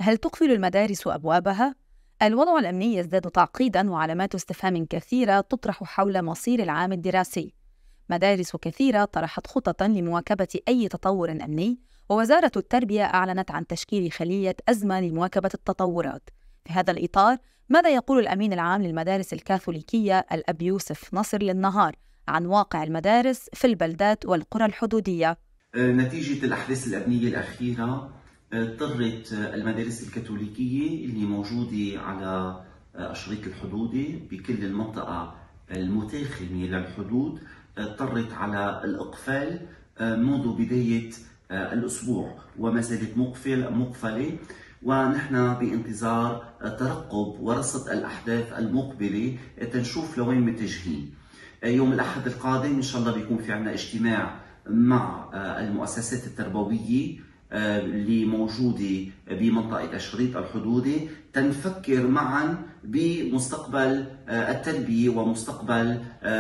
هل تقفل المدارس أبوابها؟ الوضع الأمني يزداد تعقيداً وعلامات استفهام كثيرة تطرح حول مصير العام الدراسي. مدارس كثيرة طرحت خططاً لمواكبة أي تطور أمني، ووزارة التربية أعلنت عن تشكيل خلية أزمة لمواكبة التطورات. في هذا الإطار، ماذا يقول الأمين العام للمدارس الكاثوليكية الأب يوسف نصر للنهار عن واقع المدارس في البلدات والقرى الحدودية؟ نتيجة الأحداث الأمنية الأخيرة اضطرت المدارس الكاثوليكية اللي موجودة على أشريط الحدود بكل المنطقة المتاخمة للحدود اضطرت على الإقفال منذ بداية الأسبوع، وما زالت مقفلة، ونحن بانتظار ترقب ورصد الأحداث المقبلة تنشوف لوين متجهين. يوم الأحد القادم إن شاء الله بيكون في عنا اجتماع مع المؤسسات التربوية اللي موجودة بمنطقة أشريط الحدودي، تنفكر معا بمستقبل التربية ومستقبل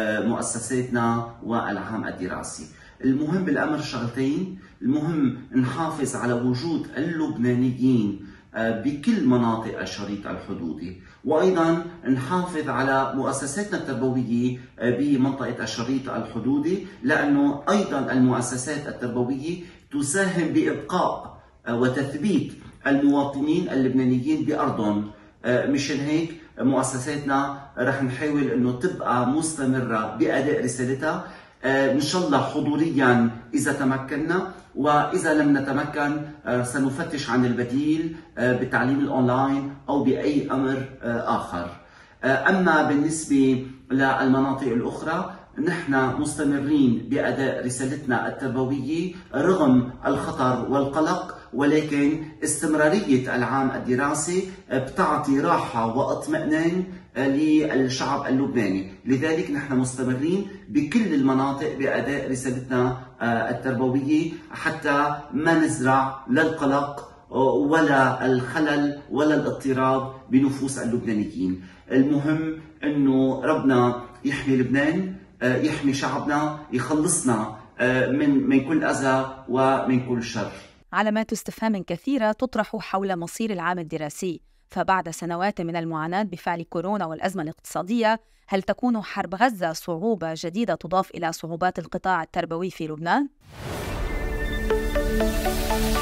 مؤسساتنا والعام الدراسي. المهم بالأمر شغلتين: المهم نحافظ على وجود اللبنانيين بكل مناطق الشريط الحدودي، وأيضا نحافظ على مؤسساتنا التربوية بمنطقة الشريط الحدودي، لأنه أيضا المؤسسات التربوية تساهم بإبقاء وتثبيت المواطنين اللبنانيين بأرضهم. مشان هيك مؤسساتنا رح نحاول أنه تبقى مستمرة بأداء رسالتها، إن شاء الله حضوريا إذا تمكنا، وإذا لم نتمكن سنفتش عن البديل بالتعليم الأونلاين أو بأي أمر آخر. أما بالنسبة للمناطق الأخرى، نحن مستمرين بأداء رسالتنا التربوية رغم الخطر والقلق، ولكن استمرارية العام الدراسي بتعطي راحة واطمئنان للشعب اللبناني، لذلك نحن مستمرين بكل المناطق بأداء رسالتنا التربوية حتى ما نزرع لا القلق ولا الخلل ولا الاضطراب بنفوس اللبنانيين. المهم أنه ربنا يحمي لبنان، يحمي شعبنا، يخلصنا من كل أذى ومن كل شر. علامات استفهام كثيرة تطرح حول مصير العام الدراسي، فبعد سنوات من المعاناة بفعل كورونا والأزمة الاقتصادية، هل تكون حرب غزة صعوبة جديدة تضاف إلى صعوبات القطاع التربوي في لبنان؟